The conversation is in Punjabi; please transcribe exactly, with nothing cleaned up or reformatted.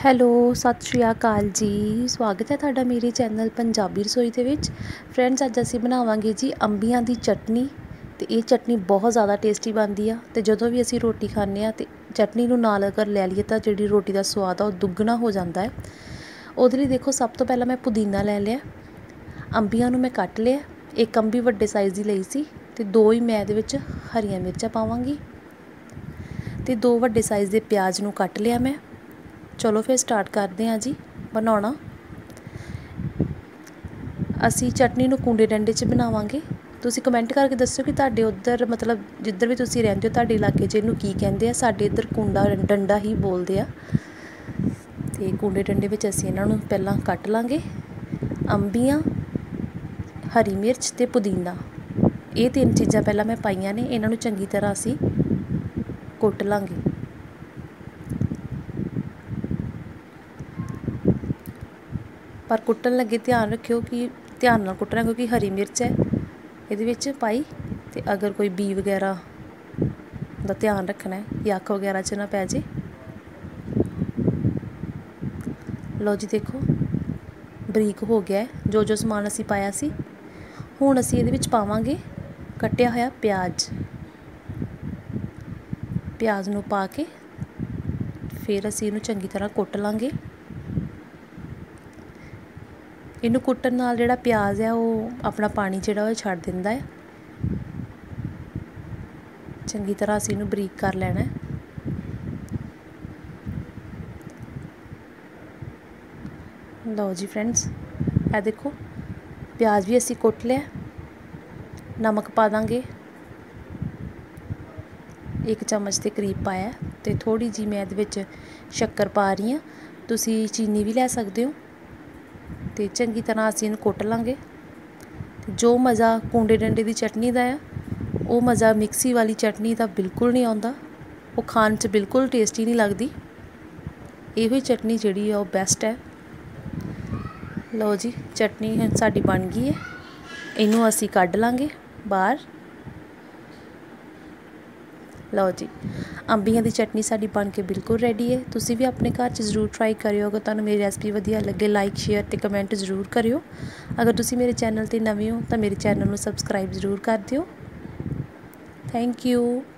ਹੈਲੋ, ਸਤਿ ਸ਼੍ਰੀ ਅਕਾਲ ਜੀ। ਸਵਾਗਤ ਹੈ ਤੁਹਾਡਾ ਮੇਰੇ ਚੈਨਲ ਪੰਜਾਬੀ ਰਸੋਈ ਦੇ ਵਿੱਚ। ਫਰੈਂਡਸ, ਅੱਜ ਅਸੀਂ ਬਣਾਵਾਂਗੇ ਜੀ ਅੰਬੀਆਂ ਦੀ ਚਟਨੀ। ਅਤੇ ਇਹ ਚਟਨੀ ਬਹੁਤ ਜ਼ਿਆਦਾ ਟੇਸਟੀ ਬਣਦੀ ਆ। ਅਤੇ ਜਦੋਂ ਵੀ ਅਸੀਂ ਰੋਟੀ ਖਾਂਦੇ ਹਾਂ ਅਤੇ ਚਟਨੀ ਨੂੰ ਨਾਲ ਅਗਰ ਲੈ ਲਈਏ ਤਾਂ ਜਿਹੜੀ ਰੋਟੀ ਦਾ ਸਵਾਦ ਆ ਉਹ ਦੁੱਗਣਾ ਹੋ ਜਾਂਦਾ ਹੈ। ਉਹਦੇ ਲਈ ਦੇਖੋ, ਸਭ ਤੋਂ ਪਹਿਲਾਂ ਮੈਂ ਪੁਦੀਨਾ ਲੈ ਲਿਆ, ਅੰਬੀਆਂ ਨੂੰ ਮੈਂ ਕੱਟ ਲਿਆ। ਇੱਕ ਅੰਬੀ ਵੱਡੇ ਸਾਈਜ਼ ਦੀ ਲਈ ਸੀ ਅਤੇ ਦੋ ਹੀ ਮੈਂ ਇਹਦੇ ਵਿੱਚ ਹਰੀਆਂ ਮਿਰਚਾਂ ਪਾਵਾਂਗੀ ਅਤੇ ਦੋ ਵੱਡੇ ਸਾਈਜ਼ ਦੇ ਪਿਆਜ਼ ਨੂੰ ਕੱਟ ਲਿਆ ਮੈਂ। ਚਲੋ ਫਿਰ ਸਟਾਰਟ ਕਰਦੇ ਹਾਂ ਜੀ ਬਣਾਉਣਾ। ਅਸੀਂ ਚਟਨੀ ਨੂੰ ਕੂੰਡੇ ਡੰਡੇ 'ਚ ਬਣਾਵਾਂਗੇ। ਤੁਸੀਂ ਕਮੈਂਟ ਕਰਕੇ ਦੱਸੋ ਕਿ ਤੁਹਾਡੇ ਉੱਧਰ ਮਤਲਬ ਜਿੱਧਰ ਵੀ ਤੁਸੀਂ ਰਹਿੰਦੇ ਹੋ ਤੁਹਾਡੇ ਇਲਾਕੇ 'ਚ ਇਹਨੂੰ ਕੀ ਕਹਿੰਦੇ ਆ। ਸਾਡੇ ਇੱਧਰ ਕੂੰਡਾ ਡੰਡਾ ਹੀ ਬੋਲਦੇ ਆ। ਅਤੇ ਕੂੰਡੇ ਡੰਡੇ ਵਿੱਚ ਅਸੀਂ ਇਹਨਾਂ ਨੂੰ ਪਹਿਲਾਂ ਕੱਟ ਲਾਂਗੇ। ਅੰਬੀਆਂ, ਹਰੀ ਮਿਰਚ ਅਤੇ ਪੁਦੀਨਾ, ਇਹ ਤਿੰਨ ਚੀਜ਼ਾਂ ਪਹਿਲਾਂ ਮੈਂ ਪਾਈਆਂ ਨੇ। ਇਹਨਾਂ ਨੂੰ ਚੰਗੀ ਤਰ੍ਹਾਂ ਅਸੀਂ ਕੁੱਟ ਲਾਂਗੇ। ਪਰ ਕੁੱਟਣ ਲੱਗੇ ਧਿਆਨ ਰੱਖਿਓ ਕਿ ਧਿਆਨ ਨਾਲ ਕੁੱਟਣਾ, ਕਿਉਂਕਿ ਹਰੀ ਮਿਰਚ ਹੈ ਇਹਦੇ ਵਿੱਚ ਪਾਈ। ਅਤੇ ਅਗਰ ਕੋਈ ਬੀ ਵਗੈਰਾ ਦਾ ਧਿਆਨ ਰੱਖਣਾ ਹੈ ਕਿ ਅੱਖ ਵਗੈਰਾ 'ਚ ਨਾ ਪੈ ਜੇ। ਲਓ ਜੀ, ਦੇਖੋ ਬਰੀਕ ਹੋ ਗਿਆ ਜੋ ਜੋ ਸਮਾਨ ਅਸੀਂ ਪਾਇਆ ਸੀ। ਹੁਣ ਅਸੀਂ ਇਹਦੇ ਵਿੱਚ ਪਾਵਾਂਗੇ ਕੱਟਿਆ ਹੋਇਆ ਪਿਆਜ਼। ਪਿਆਜ਼ ਨੂੰ ਪਾ ਕੇ ਫਿਰ ਅਸੀਂ ਇਹਨੂੰ ਚੰਗੀ ਤਰ੍ਹਾਂ ਕੁੱਟ ਲਾਂਗੇ। ਇਹਨੂੰ ਕੁੱਟਣ ਨਾਲ ਜਿਹੜਾ ਪਿਆਜ਼ ਆ ਉਹ ਆਪਣਾ ਪਾਣੀ ਜਿਹੜਾ ਉਹ ਛੱਡ ਦਿੰਦਾ ਹੈ। ਚੰਗੀ ਤਰ੍ਹਾਂ ਅਸੀਂ ਇਹਨੂੰ ਬਰੀਕ ਕਰ ਲੈਣਾ। ਲਓ ਜੀ ਫਰੈਂਡਸ, ਇਹ ਦੇਖੋ ਪਿਆਜ਼ ਵੀ ਅਸੀਂ ਕੁੱਟ ਲਿਆ। ਨਮਕ ਪਾ ਦਾਂਗੇ, ਇੱਕ ਚਮਚ ਦੇ ਕਰੀਬ ਪਾਇਆ। ਅਤੇ ਥੋੜ੍ਹੀ ਜਿਹੀ ਮੈਂ ਇਹਦੇ ਵਿੱਚ ਸ਼ੱਕਰ ਪਾ ਰਹੀ ਹਾਂ। ਤੁਸੀਂ ਚੀਨੀ ਵੀ ਲੈ ਸਕਦੇ ਹੋ। ਅਤੇ ਚੰਗੀ ਤਰ੍ਹਾਂ ਅਸੀਂ ਇਹਨੂੰ ਕੁੱਟ ਲਾਂਗੇ। ਜੋ ਮਜ਼ਾ ਕੂੰਡੇ ਡੰਡੇ ਦੀ ਚਟਨੀ ਦਾ ਆ, ਉਹ ਮਜ਼ਾ ਮਿਕਸੀ ਵਾਲੀ ਚਟਨੀ ਦਾ ਬਿਲਕੁਲ ਨਹੀਂ ਆਉਂਦਾ। ਉਹ ਖਾਣ 'ਚ ਬਿਲਕੁਲ ਟੇਸਟੀ ਨਹੀਂ ਲੱਗਦੀ। ਇਹੋ ਹੀ ਚਟਨੀ ਜਿਹੜੀ ਆ ਉਹ ਬੈਸਟ ਹੈ। ਲਓ ਜੀ, ਚਟਨੀ ਹੁਣ ਸਾਡੀ ਬਣ ਗਈ ਹੈ। ਇਹਨੂੰ ਅਸੀਂ ਕੱਢ ਲਾਂਗੇ ਬਾਹਰ। ਲਓ ਜੀ, ਅੰਬੀਆਂ ਦੀ ਚਟਨੀ ਸਾਡੀ ਬਣ ਕੇ ਬਿਲਕੁਲ ਰੈਡੀ ਹੈ। ਤੁਸੀਂ ਵੀ ਆਪਣੇ ਘਰ 'ਚ ਜ਼ਰੂਰ ਟਰਾਈ ਕਰਿਓ। ਅਗਰ ਤੁਹਾਨੂੰ ਮੇਰੀ ਰੈਸਪੀ ਵਧੀਆ ਲੱਗੇ, ਲਾਈਕ ਸ਼ੇਅਰ ਅਤੇ ਕਮੈਂਟ ਜ਼ਰੂਰ ਕਰਿਓ। ਅਗਰ ਤੁਸੀਂ ਮੇਰੇ ਚੈਨਲ 'ਤੇ ਨਵੇਂ ਹੋ ਤਾਂ ਮੇਰੇ ਚੈਨਲ ਨੂੰ ਸਬਸਕ੍ਰਾਈਬ ਜ਼ਰੂਰ ਕਰ ਦਿਓ। Thank you.